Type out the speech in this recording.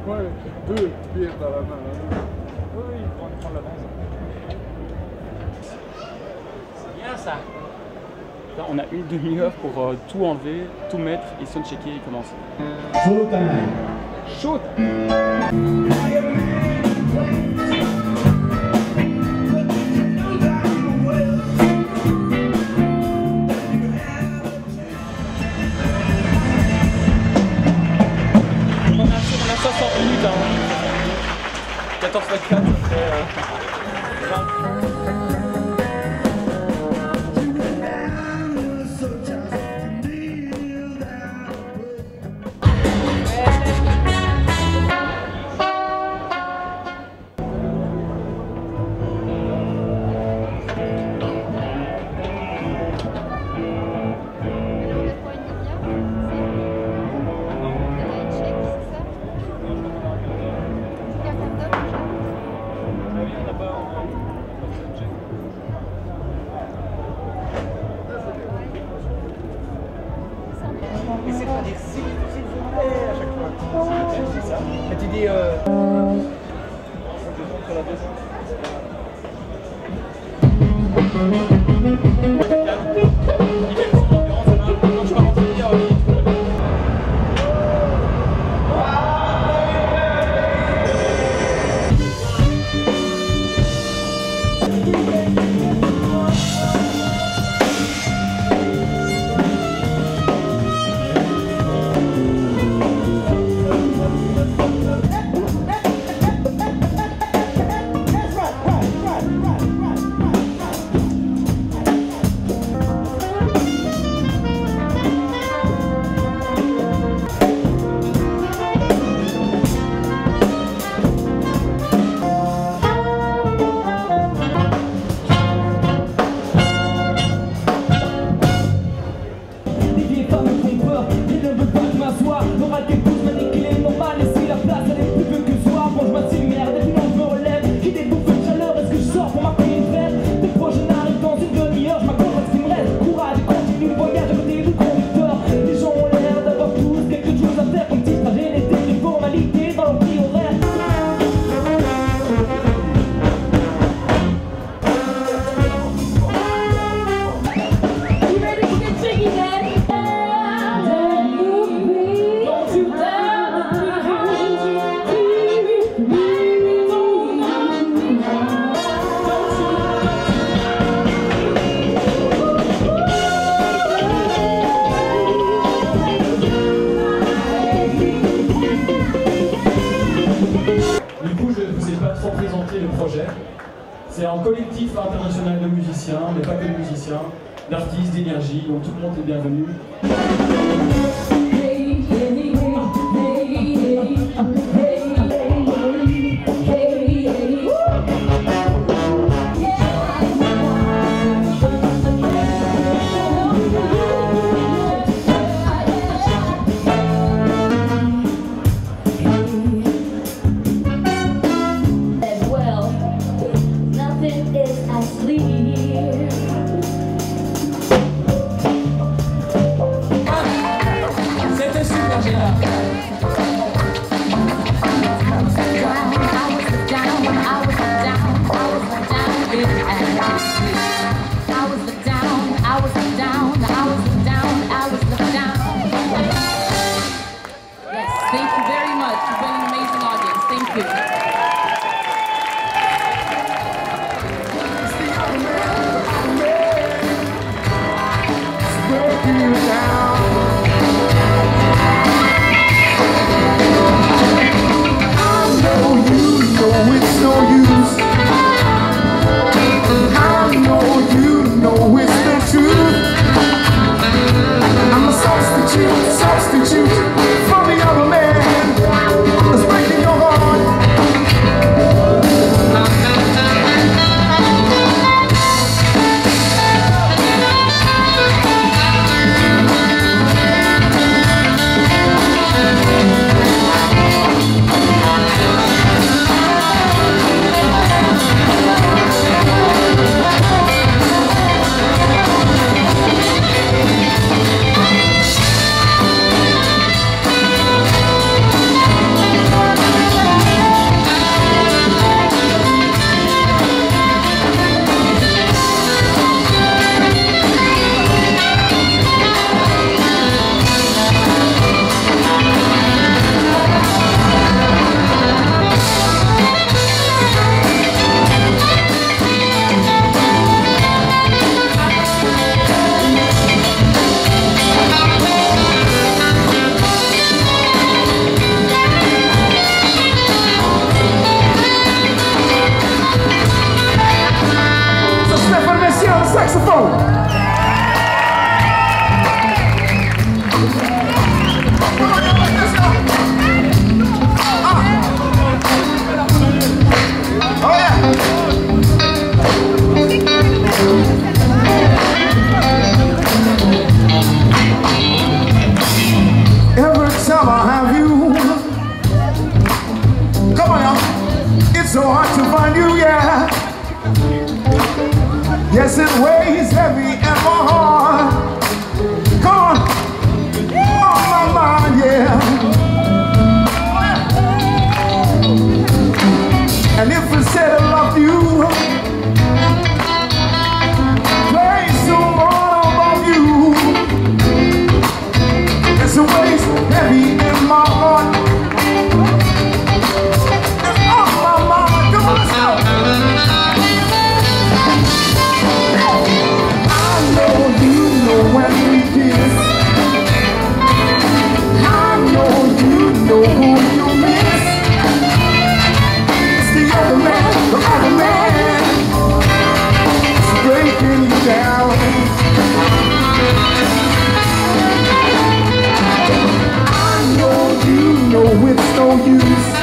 Ouais, deux bières dans la main. Oui, ils vont prendre la danse. C'est bien ça. Là, on a une demi-heure pour tout enlever, tout mettre et soundchecker et commencer. Showtime. Showtime. On a 60 minutes, hein. 14 x 4, ça fait 20. Essaye de pas dire s'il vous plaît à chaque fois. C'est ça. Et tu dis C'est un collectif international de musiciens, mais pas que de musiciens, d'artistes, d'énergie, donc tout le monde est bienvenu. You down. it weighs heavy in my heart. Come on, on my mind, yeah. And if I said I love you, place someone above you. It's a weight heavy in my heart. And on my mind, come on, let's go. When we kiss, I know you know who you miss. It's the other man, it's breaking you down. I know you know it's no use.